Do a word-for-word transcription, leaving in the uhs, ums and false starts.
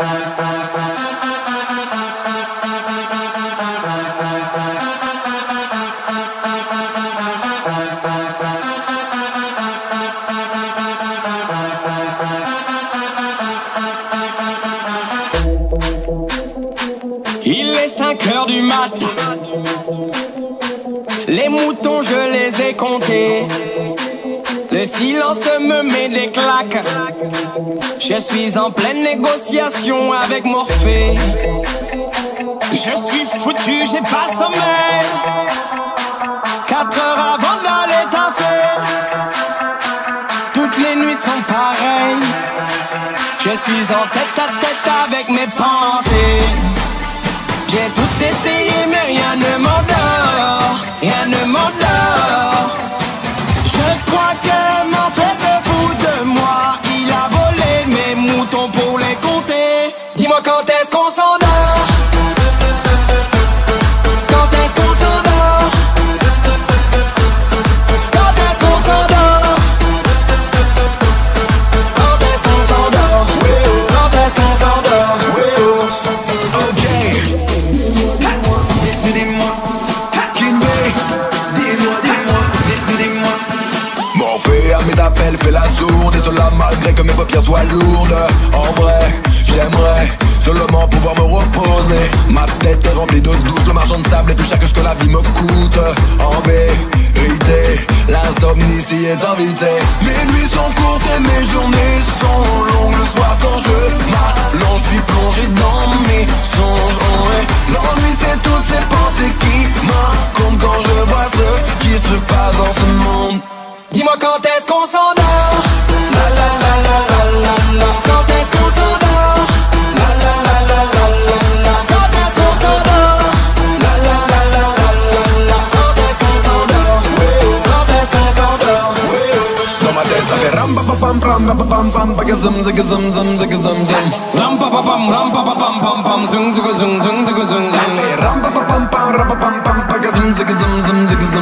Il est cinq heures du mat. Les moutons je les ai comptés. Le silence me met des claques. Je suis en pleine négociation avec Morphée. Je suis foutu, j'ai pas sommeil. Quatre heures avant d'aller taffer. Toutes les nuits sont pareilles. Je suis en tête à tête avec mes pensées. J'ai tout essayé mais rien ne m'endort. Rien ne m'endort. Je crois que mon frère se fout de moi. Il a volé mes moutons pour les compter. Dis-moi quand est-ce qu'on s'endort? Quand est-ce qu'on s'endort? Quand est-ce qu'on s'endort? Quand est-ce qu'on s'endort? Quand est-ce qu'on s'endort? Ok. Dis-moi, dis-moi, dis-moi, dis-moi. Morphée à mes appels fait la sourde. Et cela malgré que mes paupières soient lourdes. En vrai, j'aimerais seulement pouvoir me reposer. Ma tête est remplie de doutes. Le marchand de sable est plus cher que ce que la vie me coûte. En vérité, l'insomnie s'y est invité. Mes nuits sont courtes et mes journées sont longues. Le soir quand je m'allonge, je suis plongé dans mes songes. Oh ouais. L'ennui c'est toutes ces pensées qui m'incombent quand je vois ce qui se passe dans ce monde. Dis-moi quand est-ce qu'on s'endort? La la la la la la la. Quand est-ce qu'on s'endort? La la la la la la la. Quand est-ce qu'on s'endort? La la la la la la la. Quand est-ce qu'on s'endort? Quand est-ce qu'on s'endort? Dans ma tête ça fait ram pa pa pam pam pa pa pam pam pa ka zum zig zum zum zig zum zum. Ram pa pa pam ram pa pa pam pam pam zung zung zung zung zung zung. Ça fait ram pa pa pam pam ram pa pam pam pa ka zum zig zum zum zig zum.